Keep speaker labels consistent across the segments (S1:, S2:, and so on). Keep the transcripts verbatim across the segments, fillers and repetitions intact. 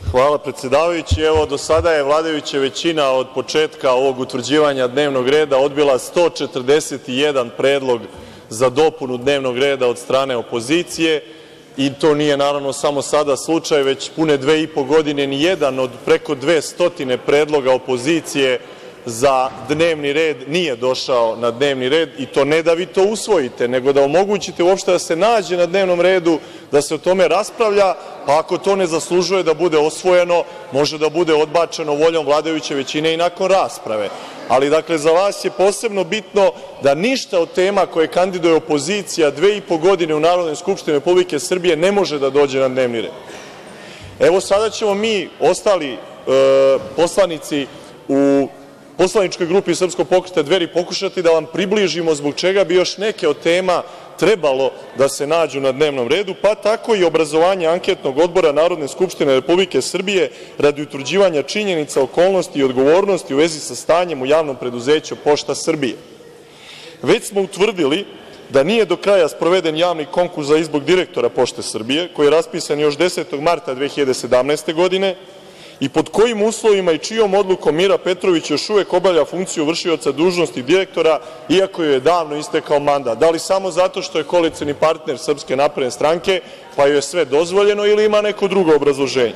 S1: Hvala, predsedavajući. Evo, do sada je vladajuća većina od početka ovog utvrđivanja dnevnog reda odbila sto četrdeset jedan predlog za dopunu dnevnog reda od strane opozicije i to nije, naravno, samo sada slučaj, već pune dve i po godine nijedan od preko dvesta predloga opozicije za dnevni red nije došao na dnevni red, i to ne da vi to usvojite, nego da omogućite uopšte da se nađe na dnevnom redu, da se o tome raspravlja, pa ako to ne zaslužuje da bude osvojeno, može da bude odbačeno voljom vladajuće većine i nakon rasprave. Ali, dakle, za vas je posebno bitno da ništa od tema koje kandiduje opozicija dve i po godine u Narodnoj skupštini Republike Srbije ne može da dođe na dnevni red. Evo, sada ćemo mi, ostali e, poslanici u poslaničkoj grupi Srpskog pokreta Dveri, pokušati da vam približimo zbog čega bi još neke od tema trebalo da se nađu na dnevnom redu, pa tako i obrazovanje anketnog odbora Narodne skupštine Republike Srbije radi utvrđivanja činjenica, okolnosti i odgovornosti u vezi sa stanjem u javnom preduzeću „Pošta Srbije“. Već smo utvrdili da nije do kraja sproveden javni konkurs za izbor direktora „Pošte Srbije“, koji je raspisan još desetog marta dve hiljade sedamnaeste. godine, i pod kojim uslovima i čijom odlukom Mira Petrović još uvek obavlja funkciju vršioca dužnosti direktora, iako joj je davno istekao mandat. Da li samo zato što je koalicioni partner Srpske napredne stranke, pa joj je sve dozvoljeno, ili ima neko drugo obrazloženje?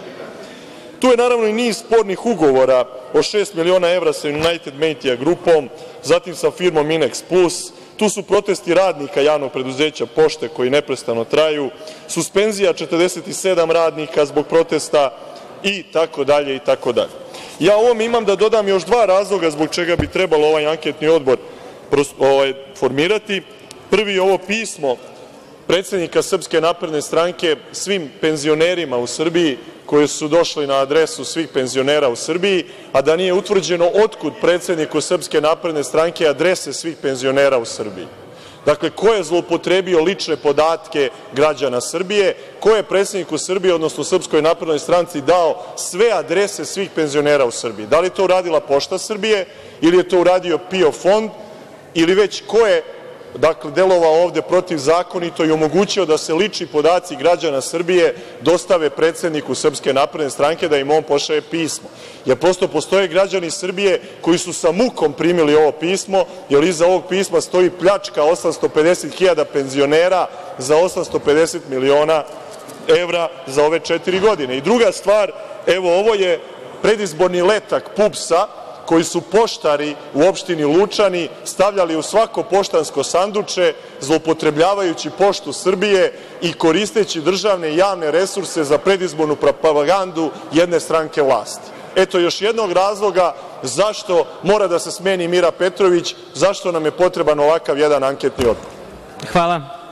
S1: Tu je, naravno, i niz spornih ugovora o šest miliona evra sa United Media grupom, zatim sa firmom Inex Plus, tu su protesti radnika javnog preduzeća Pošte koji neprestano traju, suspenzija četrdeset sedam radnika zbog protesta, i tako dalje, i tako dalje. Ja ovom imam da dodam još dva razloga zbog čega bi trebalo ovaj anketni odbor ovaj, formirati. Prvi je ovo pismo predsednika Srpske napredne stranke svim penzionerima u Srbiji, koji su došli na adresu svih penzionera u Srbiji, a da nije utvrđeno otkud predsedniku Srpske napredne stranke adrese svih penzionera u Srbiji. Dakle, ko je zloupotrebio lične podatke građana Srbije, ko je predsedniku Srbije, odnosno Srpskoj naprednoj stranci, dao sve adrese svih penzionera u Srbiji? Da li je to uradila Pošta Srbije, ili je to uradio PIO fond, ili već ko je, dakle, delovao ovde protivzakonito i omogućio da se lični podaci građana Srbije dostave predsedniku Srpske napredne stranke da im on pošalje pismo? Jer prosto postoje građani Srbije koji su sa mukom primili ovo pismo, jer iza ovog pisma stoji pljačka osamsto pedeset hiljada penzionera za osamsto pedeset miliona evra za ove četiri godine. I druga stvar, evo, ovo je predizborni letak PUPS-a koji su poštari u opštini Lučani stavljali u svako poštansko sanduče, zloupotrebljavajući Poštu Srbije i koristeći državne i javne resurse za predizbornu propagandu jedne stranke vlasti. Eto još jednog razloga zašto mora da se smeni Mira Petrović, zašto nam je potreban ovakav jedan anketni odbor.
S2: Hvala.